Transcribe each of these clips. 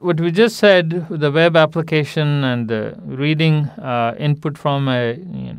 what we just said, the web application and the reading input from a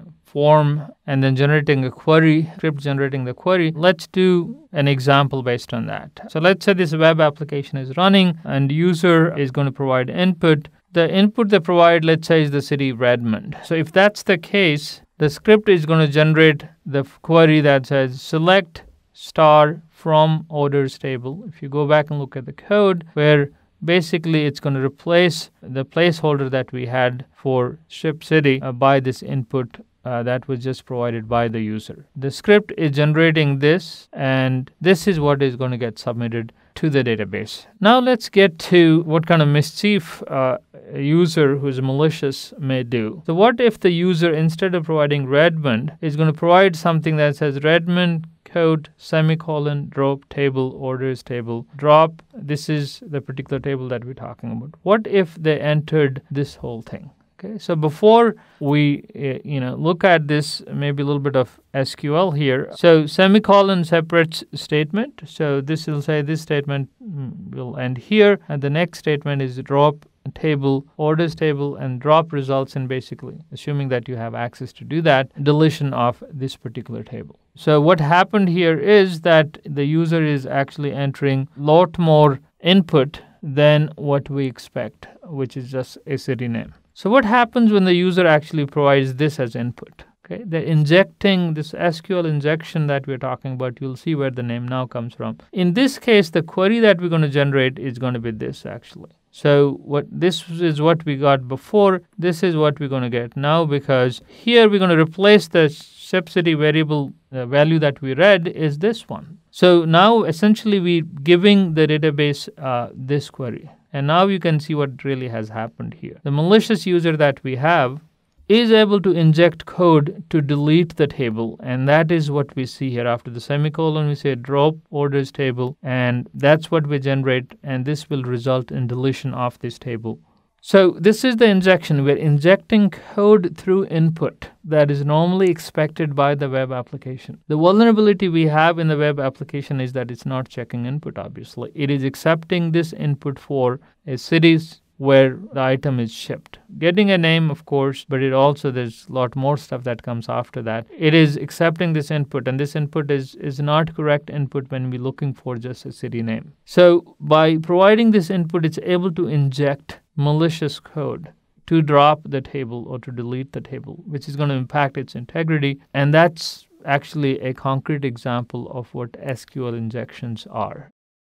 form and then generating a query, script generating the query. Let's do an example based on that. So let's say this web application is running and user is going to provide input. The input they provide, let's say, is the city Redmond. So if that's the case, the script is going to generate the query that says select star from orders table. If you go back and look at the code, where basically it's going to replace the placeholder that we had for ship city by this input that was just provided by the user. The script is generating this, and this is what is going to get submitted to the database. Now let's get to what kind of mischief a user who's malicious may do. So what if the user, instead of providing Redmond, is going to provide something that says Redmond code semicolon drop table orders table drop. This is the particular table that we're talking about. What if they entered this whole thing? Okay, so before we look at this, maybe a little bit of SQL here. So semicolon separates statement. So this will say this statement will end here, and the next statement is drop table, orders table, and drop results in, basically, assuming that you have access to do that, deletion of this particular table. So what happened here is that the user is actually entering a lot more input than what we expect, which is just a city name. So what happens when the user actually provides this as input? Okay, they're injecting this SQL injection that we're talking about. You'll see where the name now comes from. In this case, the query that we're going to generate is going to be this, actually. So this is what we got before. This is what we're going to get now, because here we're going to replace the ship city variable value that we read is this one. So now essentially we're giving the database this query. And now you can see what really has happened here. The malicious user that we have is able to inject code to delete the table, and that is what we see here. After the semicolon, we say drop orders table, and that's what we generate, and this will result in deletion of this table. So this is the injection. We're injecting code through input that is normally expected by the web application. The vulnerability we have in the web application is that it's not checking input, obviously. It is accepting this input for a cities where the item is shipped. Getting a name, of course, but there's a lot more stuff that comes after that. It is accepting this input, and this input is not correct input when we're looking for just a city name. So by providing this input, it's able to inject malicious code to drop the table or to delete the table, which is going to impact its integrity. And that's actually a concrete example of what SQL injections are.